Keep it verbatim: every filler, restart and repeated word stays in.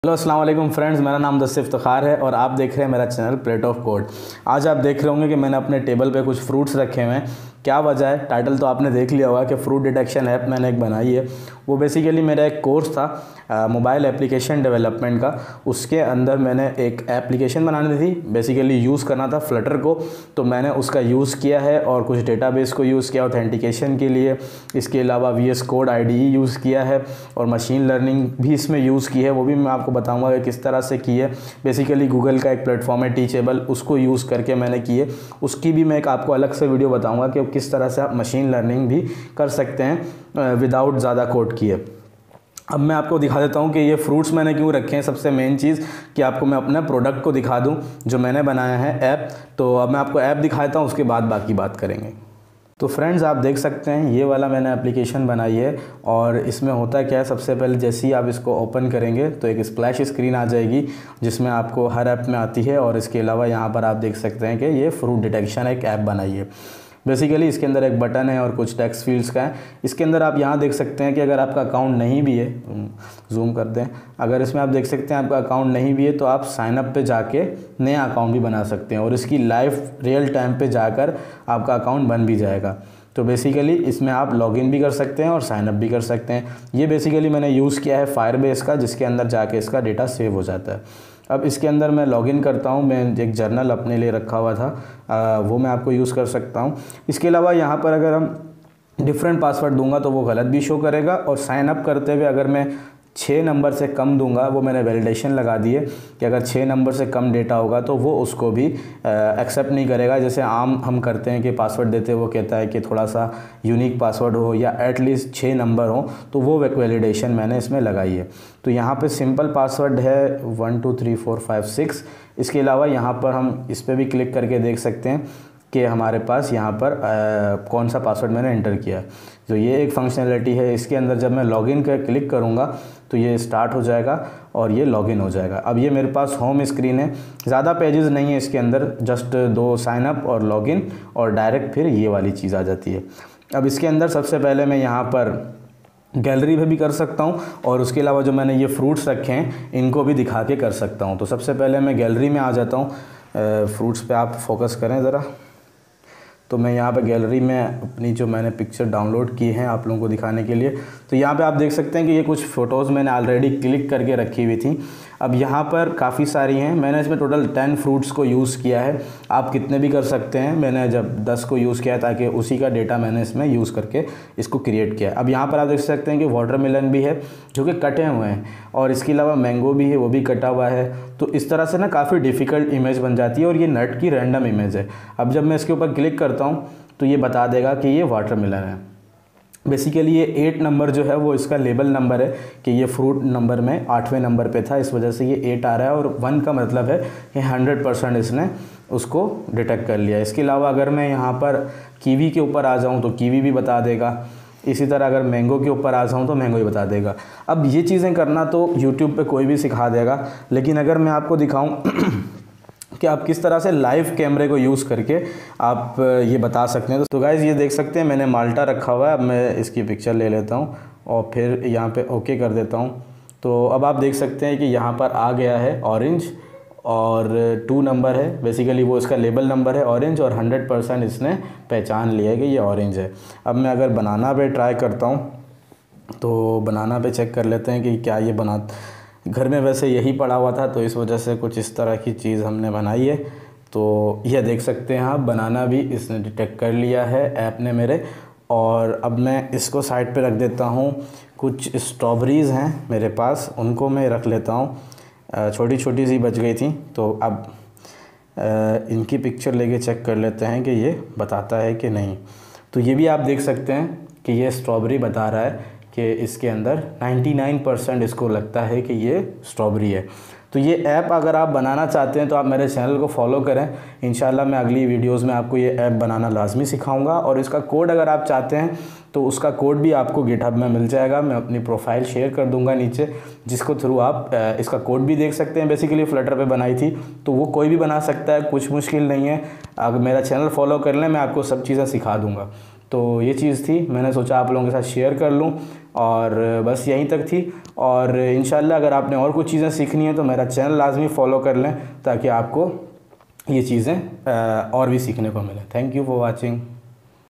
Hello अस्सलाम वालेकुम friends, मेरा नाम दस्ते इफ्तिखार है और आप देख रहे हैं मेरा चैनल प्लेट ऑफ कोड। आज आप देख रहे होंगे कि मैंने अपने टेबल पे कुछ फ्रूट्स रखे हुए हैं। क्या वजह है, टाइटल तो आपने देख लिया होगा कि फ़्रूट डिटेक्शन ऐप मैंने एक बनाई है। वो बेसिकली मेरा एक कोर्स था मोबाइल एप्लीकेशन डेवलपमेंट का। उसके अंदर मैंने एक एप्लीकेशन बनानी थी, बेसिकली यूज़ करना था फ्लटर को, तो मैंने उसका यूज़ किया है और कुछ डेटाबेस को यूज़ किया ऑथेंटिकेशन के लिए। इसके अलावा V S code I D E use किया है और मशीन लर्निंग भी इसमें यूज़ की है, वो भी मैं आपको बताऊंगा कि किस तरह से की है। बेसिकली गूगल का एक प्लेटफॉर्म है टीचेबल, उसको यूज़ करके मैंने की है। उसकी भी मैं एक आपको अलग से वीडियो बताऊंगा कि किस तरह से आप मशीन लर्निंग भी कर सकते हैं विदाउट ज़्यादा कोड किए। अब मैं आपको दिखा देता हूँ कि ये फ्रूट्स मैंने क्यों रखे हैं। सबसे मेन चीज़ कि आपको मैं अपने प्रोडक्ट को दिखा दूँ जो मैंने बनाया है ऐप। तो अब मैं आपको ऐप दिखा देता हूँ, उसके बाद बाकी बात करेंगे। तो फ्रेंड्स, आप देख सकते हैं ये वाला मैंने एप्लीकेशन बनाई है और इसमें होता क्या है, सबसे पहले जैसे ही आप इसको ओपन करेंगे तो एक स्प्लैश स्क्रीन आ जाएगी जिसमें आपको हर ऐप में आती है। और इसके अलावा यहाँ पर आप देख सकते हैं कि ये फ्रूट डिटेक्शन एक ऐप बनाई है। बेसिकली इसके अंदर एक बटन है और कुछ टेक्स्ट फील्ड्स का है। इसके अंदर आप यहाँ देख सकते हैं कि अगर आपका अकाउंट नहीं भी है, जूम कर दें, अगर इसमें आप देख सकते हैं आपका अकाउंट नहीं भी है तो आप साइन अप पे जाके नया अकाउंट भी बना सकते हैं और इसकी लाइव रियल टाइम पे जाकर आपका अकाउंट बन भी जाएगा। तो बेसिकली इसमें आप लॉगिन भी कर सकते हैं और साइन अप भी कर सकते हैं। ये बेसिकली मैंने यूज़ किया है फायरबेस का, जिसके अंदर जाके इसका डेटा सेव हो जाता है। अब इसके अंदर मैं लॉगिन करता हूँ, मैं एक जर्नल अपने लिए रखा हुआ था, आ, वो मैं आपको यूज़ कर सकता हूँ। इसके अलावा यहाँ पर अगर हम डिफरेंट पासवर्ड दूंगा तो वो गलत भी शो करेगा। और साइन अप करते हुए अगर मैं छः नंबर से कम दूंगा, वो मैंने वैलिडेशन लगा दी है कि अगर छः नंबर से कम डेटा होगा तो वो उसको भी एक्सेप्ट नहीं करेगा। जैसे आम हम करते हैं कि पासवर्ड देते वो कहता है कि थोड़ा सा यूनिक पासवर्ड हो या एटलीस्ट छः नंबर हो, तो वो वैलिडेशन मैंने इसमें लगाई है। तो यहाँ पे सिंपल पासवर्ड है one two three four five six. इसके अलावा यहाँ पर हम इस पर भी क्लिक करके देख सकते हैं कि हमारे पास यहाँ पर आ, कौन सा पासवर्ड मैंने एंटर किया है। तो ये एक फंक्शनैलिटी है। इसके अंदर जब मैं लॉगिन कर क्लिक करूँगा तो ये स्टार्ट हो जाएगा और ये लॉगिन हो जाएगा। अब ये मेरे पास होम स्क्रीन है, ज़्यादा पेजेस नहीं है इसके अंदर, जस्ट दो साइन अप और लॉगिन और डायरेक्ट फिर ये वाली चीज़ आ जाती है। अब इसके अंदर सबसे पहले मैं यहाँ पर गैलरी पे भी कर सकता हूँ और उसके अलावा जो मैंने ये फ्रूट्स रखे हैं इनको भी दिखा के कर सकता हूँ। तो सबसे पहले मैं गैलरी में आ जाता हूँ। फ्रूट्स पे आप फोकस करें ज़रा। तो मैं यहाँ पे गैलरी में अपनी जो मैंने पिक्चर डाउनलोड की हैं आप लोगों को दिखाने के लिए, तो यहाँ पे आप देख सकते हैं कि ये कुछ फ़ोटोज़ मैंने ऑलरेडी क्लिक करके रखी हुई थी। अब यहाँ पर काफ़ी सारी हैं, मैंने इसमें टोटल टेन फ्रूट्स को यूज़ किया है। आप कितने भी कर सकते हैं, मैंने जब दस को यूज़ किया है ताकि उसी का डेटा मैंने इसमें यूज़ करके इसको क्रिएट किया। अब यहाँ पर आप देख सकते हैं कि वाटरमेलन भी है जो कि कटे हुए हैं और इसके अलावा मैंगो भी है, वो भी कटा हुआ है। तो इस तरह से ना काफ़ी डिफ़िकल्ट इमेज बन जाती है और ये नट की रैंडम इमेज है। अब जब मैं इसके ऊपर क्लिक करता हूँ तो ये बता देगा कि ये वाटरमेलन है। बेसिकली ये एट नंबर जो है वो इसका लेबल नंबर है कि ये फ्रूट नंबर में आठवें नंबर पे था, इस वजह से ये एट आ रहा है। और वन का मतलब है कि हंड्रेड परसेंट इसने उसको डिटेक्ट कर लिया। इसके अलावा अगर मैं यहाँ पर कीवी के ऊपर आ जाऊँ तो कीवी भी बता देगा। इसी तरह अगर मैंगो के ऊपर आ जाऊँ तो मैंगो ही बता देगा। अब ये चीज़ें करना तो यूट्यूब पे कोई भी सिखा देगा, लेकिन अगर मैं आपको दिखाऊँ कि आप किस तरह से लाइव कैमरे को यूज़ करके आप ये बता सकते हैं। तो गाइज़ ये देख सकते हैं मैंने माल्टा रखा हुआ है। अब मैं इसकी पिक्चर ले लेता हूँ और फिर यहाँ पे ओके कर देता हूँ। तो अब आप देख सकते हैं कि यहाँ पर आ गया है ऑरेंज और टू नंबर है। बेसिकली वो इसका लेबल नंबर है ऑरेंज और हंड्रेड परसेंट इसने पहचान लिया है कि ये ऑरेंज है। अब मैं अगर बनाना पे ट्राई करता हूँ तो बनाना पे चेक कर लेते हैं कि क्या ये बना, घर में वैसे यही पड़ा हुआ था तो इस वजह से कुछ इस तरह की चीज़ हमने बनाई है। तो ये देख सकते हैं आप, बनाना भी इसने डिटेक्ट कर लिया है ऐप ने मेरे। और अब मैं इसको साइड पे रख देता हूँ। कुछ स्ट्रॉबेरीज़ हैं मेरे पास, उनको मैं रख लेता हूँ। छोटी छोटी सी बच गई थी, तो अब इनकी पिक्चर लेके चेक कर लेते हैं कि ये बताता है कि नहीं। तो ये भी आप देख सकते हैं कि ये स्ट्रॉबेरी बता रहा है कि इसके अंदर निन्यानवे परसेंट इसको लगता है कि ये स्ट्रॉबेरी है। तो ये ऐप अगर आप बनाना चाहते हैं तो आप मेरे चैनल को फॉलो करें। इंशाल्लाह मैं अगली वीडियोस में आपको ये ऐप बनाना लाजमी सिखाऊंगा। और इसका कोड अगर आप चाहते हैं तो उसका कोड भी आपको गिटहब में मिल जाएगा। मैं अपनी प्रोफाइल शेयर कर दूंगा नीचे, जिसको थ्रू आप इसका कोड भी देख सकते हैं। बेसिकली फ्लटर पे बनाई थी तो वो कोई भी बना सकता है, कुछ मुश्किल नहीं है। अगर मेरा चैनल फॉलो कर लें मैं आपको सब चीज़ें सिखा दूँगा। तो ये चीज़ थी, मैंने सोचा आप लोगों के साथ शेयर कर लूँ। और बस यहीं तक थी। और इंशाल्लाह अगर आपने और कुछ चीज़ें सीखनी है तो मेरा चैनल लाजमी फ़ॉलो कर लें ताकि आपको ये चीज़ें और भी सीखने को मिले। Thank you for watching.